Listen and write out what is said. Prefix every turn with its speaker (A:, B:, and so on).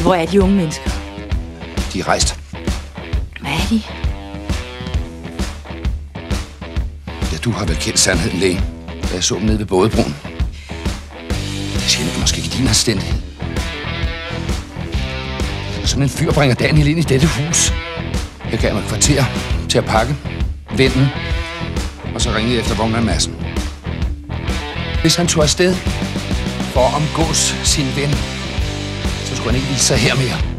A: Hvor er de unge mennesker?
B: De er rejst.
A: Hvad er de?
B: Ja, du har vel kendt sandheden længe, da jeg så dem nede ved bådebroen. Jeg siger måske ikke din anstændighed. Sådan en fyr bringer Daniel ind i dette hus. Jeg gav mig et kvarter til at pakke, vende, og så ringede jeg efter vognmand Madsen. Hvis han tog afsted for at omgås sin ven, så skulle han ikke vise sig her mere.